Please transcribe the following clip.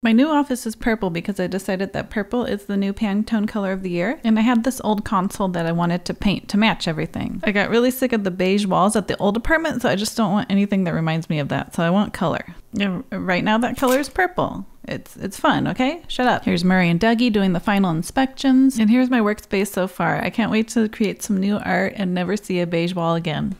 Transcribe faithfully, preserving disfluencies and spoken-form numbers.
My new office is purple because I decided that purple is the new Pantone color of the year, and I had this old console that I wanted to paint to match everything. I got really sick of the beige walls at the old apartment, so I just don't want anything that reminds me of that, so I want color. And right now that color is purple. It's it's fun, okay? Shut up. Here's Murray and Dougie doing the final inspections, and here's my workspace so far. I can't wait to create some new art and never see a beige wall again.